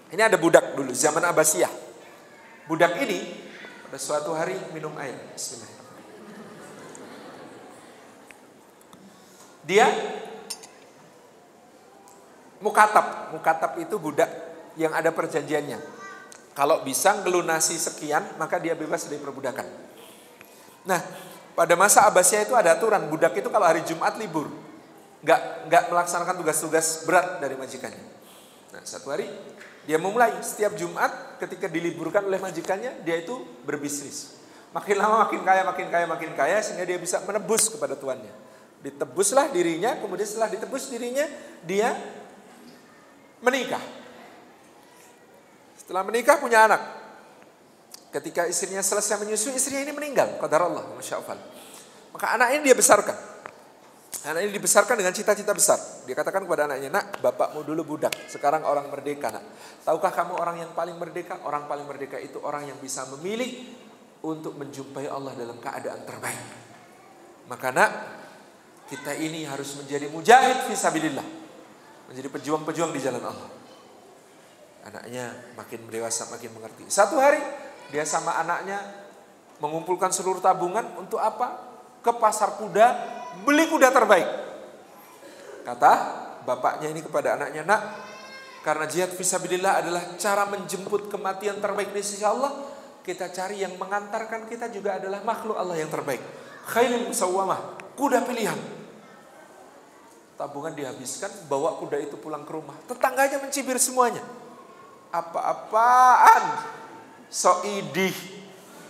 Ini ada budak dulu zaman Abbasiyah. Budak ini pada suatu hari minum air. Bismillahirrahmanirrahim. Dia mukatab. Mukatab itu budak yang ada perjanjiannya. Kalau bisa ngelunasi sekian, maka dia bebas dari perbudakan. Nah, pada masa Abbasiyah itu ada aturan, budak itu kalau hari Jumat libur, nggak melaksanakan tugas-tugas berat dari majikannya. Nah, satu hari dia memulai setiap Jumat ketika diliburkan oleh majikannya, dia itu berbisnis. Makin lama makin kaya sehingga dia bisa menebus kepada tuannya. Ditebuslah dirinya, kemudian setelah ditebus dirinya, dia menikah. Setelah menikah punya anak. Ketika istrinya selesai menyusui, istrinya ini meninggal. Qadarullah, Masya Allah. Maka anak ini dia besarkan. Anak ini dibesarkan dengan cita-cita besar. Dia katakan kepada anaknya, nak, bapakmu dulu budak, sekarang orang merdeka, nak. Tahukah kamu orang yang paling merdeka? Orang paling merdeka itu orang yang bisa memilih untuk menjumpai Allah dalam keadaan terbaik. Maka nak, kita ini harus menjadi mujahid fisabilillah, menjadi pejuang-pejuang di jalan Allah. Anaknya makin dewasa, makin mengerti. Satu hari, dia sama anaknya mengumpulkan seluruh tabungan untuk apa? Ke pasar kuda, beli kuda terbaik. Kata bapaknya ini kepada anaknya, nak, karena jihad fisabilillah adalah cara menjemput kematian terbaik di sisi Allah, kita cari yang mengantarkan kita juga adalah makhluk Allah yang terbaik. Khailul musawwamah, kuda pilihan. Tabungan dihabiskan, bawa kuda itu pulang ke rumah. Tetangganya mencibir semuanya. Apa-apaan? So idih.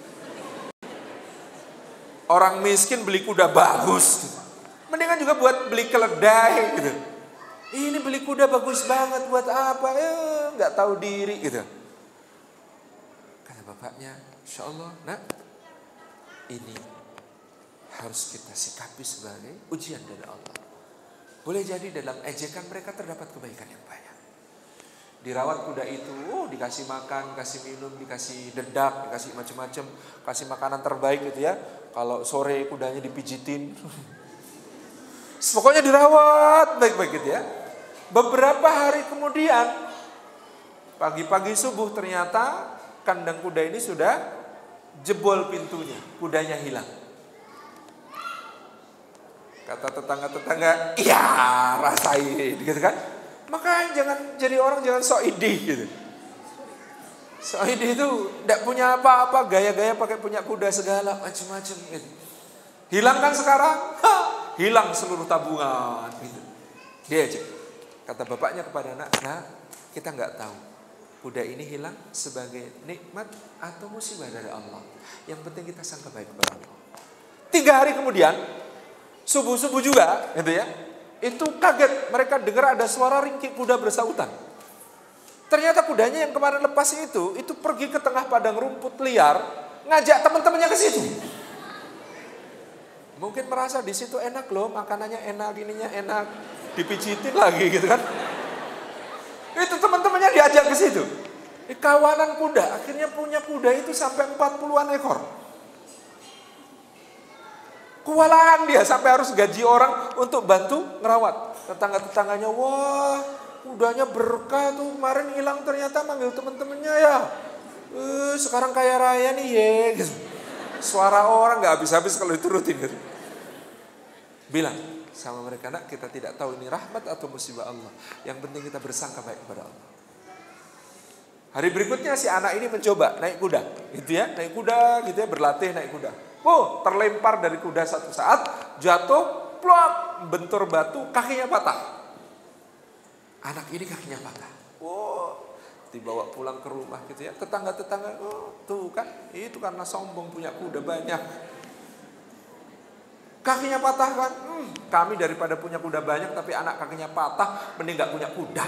Orang miskin beli kuda bagus, mendingan juga buat beli keledai gitu. Ini beli kuda bagus banget, buat apa? Nggak tahu diri gitu. Kata bapaknya, Insya Allah, nak, ini harus kita sikapi sebagai ujian dari Allah. Boleh jadi dalam ejekan mereka terdapat kebaikan yang banyak. Dirawat kuda itu, dikasih makan, kasih minum, dikasih dedak, dikasih macam-macam, kasih makanan terbaik gitu ya. Kalau sore kudanya dipijitin, pokoknya dirawat baik-baik gitu ya. Beberapa hari kemudian, pagi-pagi subuh ternyata kandang kuda ini sudah jebol pintunya, kudanya hilang. Kata tetangga-tetangga, iya rasain gitu kan. Maka jangan jadi orang, jangan sok idih gitu. Sok idih itu tidak punya apa-apa, gaya-gaya pakai punya kuda segala macam-macam gitu. Hilang kan sekarang? Hilang seluruh tabungan gitu. Dia aja. Kata bapaknya kepada anak, nah, kita nggak tahu kuda ini hilang sebagai nikmat atau musibah dari Allah. Yang penting kita sangka baik kepada Allah. 3 hari kemudian, subuh-subuh juga gitu ya. Itu kaget, mereka dengar ada suara ringkik kuda bersautan. Ternyata kudanya yang kemarin lepas itu pergi ke tengah padang rumput liar, ngajak teman-temannya ke situ. Mungkin merasa di situ enak loh, makanannya enak, ininya enak, dipijitin lagi gitu kan. Itu teman-temannya diajak ke situ. Kawanan kuda, akhirnya punya kuda itu sampai 40-an ekor. Kewalahan dia sampai harus gaji orang untuk bantu ngerawat. Tetangga-tetangganya, wah kudanya berkah tuh, kemarin hilang ternyata manggil temen-temennya ya. Sekarang kaya raya nih ya. Gitu. Suara orang gak habis-habis kalau itu rutin gitu. Bilang sama mereka, nak, kita tidak tahu ini rahmat atau musibah Allah. Yang penting kita bersangka baik kepada Allah. Hari berikutnya si anak ini mencoba naik kuda, gitu ya, naik kuda, gitu ya, berlatih naik kuda. Terlempar dari kuda satu saat, jatuh, plok, bentur batu, kakinya patah. Anak ini kakinya patah. Dibawa pulang ke rumah gitu ya. Tetangga-tetangga, tuh kan, itu karena sombong punya kuda banyak. Kakinya patah kan, kami daripada punya kuda banyak tapi anak kakinya patah, mending gak punya kuda.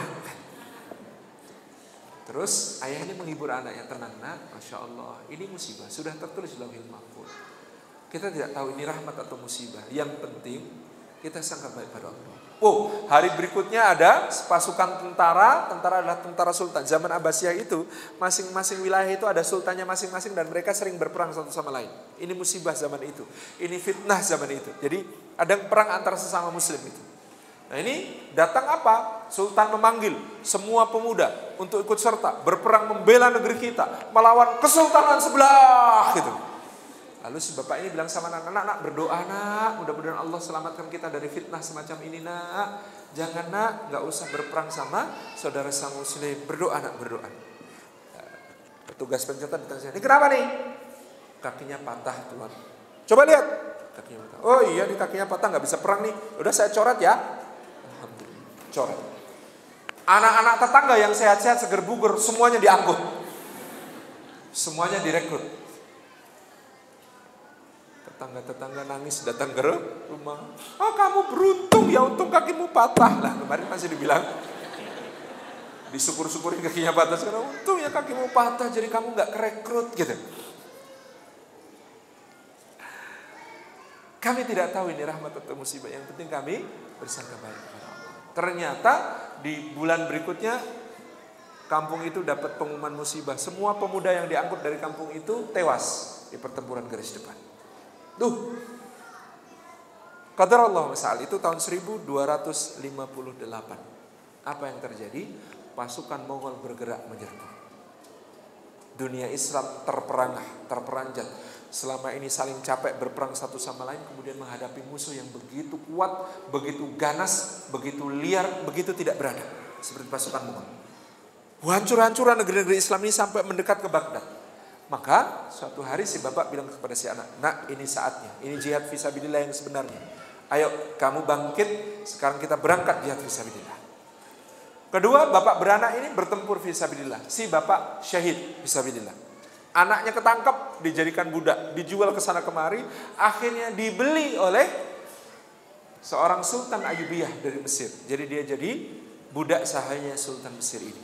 Terus ayah ini menghibur anaknya, tenang nak, Masya Allah, ini musibah, sudah tertulis dalam Lauhul Mahfuz. Kita tidak tahu ini rahmat atau musibah. Yang penting kita sangka baik pada Allah. Hari berikutnya ada pasukan tentara adalah tentara sultan. Zaman Abbasiyah itu masing-masing wilayah itu ada sultannya masing-masing dan mereka sering berperang satu sama lain. Ini musibah zaman itu. Ini fitnah zaman itu. Jadi ada perang antara sesama muslim itu. Nah ini datang apa? Sultan memanggil semua pemuda untuk ikut serta berperang membela negeri kita, melawan kesultanan sebelah gitu. Lalu si bapak ini bilang sama anak-anak, nak berdoa nak, mudah-mudahan Allah selamatkan kita dari fitnah semacam ini nak. Jangan nak, gak usah berperang sama saudara sama muslim. Berdoa nak, berdoa. Petugas pencatat datang sini, ini kenapa nih? Kakinya patah Tuhan. Coba lihat. Kakinya patah. Oh iya nih kakinya patah, gak bisa perang nih. Udah saya coret ya. Alhamdulillah. Coret. Anak-anak tetangga yang sehat-sehat seger buger semuanya diangkut. Semuanya direkrut. Tetangga-tetangga nangis datang ke rumah. Oh kamu beruntung ya, untung kakimu patah. Lah kemarin masih dibilang disyukur-syukurin kakinya patah. Sekarang untung ya kakimu patah, jadi kamu gak kerekrut gitu. Kami tidak tahu ini rahmat atau musibah. Yang penting kami bersangka baik kepada Allah. Ternyata di bulan berikutnya kampung itu dapat pengumuman musibah. Semua pemuda yang diangkut dari kampung itu tewas di pertempuran garis depan. Tuh. Qadar Allah mas'al itu tahun 1258. Apa yang terjadi? Pasukan Mongol bergerak menyerbu. Dunia Islam terperangah, terperanjat. Selama ini saling capek berperang satu sama lain, kemudian menghadapi musuh yang begitu kuat, begitu ganas, begitu liar, begitu tidak beradab seperti pasukan Mongol. Hancur-hancuran negeri-negeri Islam ini sampai mendekat ke Baghdad. Maka suatu hari si bapak bilang kepada si anak, nak ini saatnya, ini jihad fisabilillah yang sebenarnya. Ayo kamu bangkit, sekarang kita berangkat jihad fisabilillah. Kedua, bapak beranak ini bertempur fisabilillah. Si bapak syahid fisabilillah. Anaknya ketangkap, dijadikan budak, dijual ke sana kemari, akhirnya dibeli oleh seorang Sultan Ayyubiyah dari Mesir. Jadi dia jadi budak sahaya Sultan Mesir ini.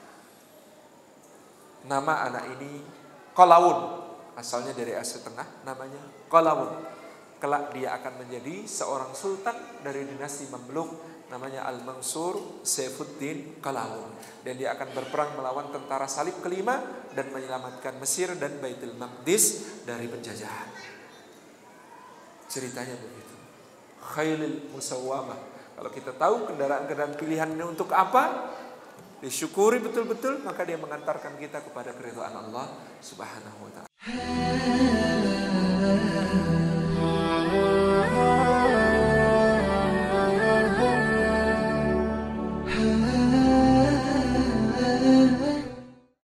Nama anak ini Qalawun, asalnya dari Asia Tengah, namanya Qalawun. Kelak dia akan menjadi seorang sultan dari dinasti Mamluk, namanya Al-Mansur Saifuddin Qalawun. Dan dia akan berperang melawan tentara salib kelima dan menyelamatkan Mesir dan Baitul Maqdis dari penjajahan. Ceritanya begitu. Khailil Musawwamah. Kalau kita tahu kendaraan-kendaraan pilihan ini untuk apa, disyukuri betul-betul, maka dia mengantarkan kita kepada keridhaan Allah Subhanahu wa ta'ala.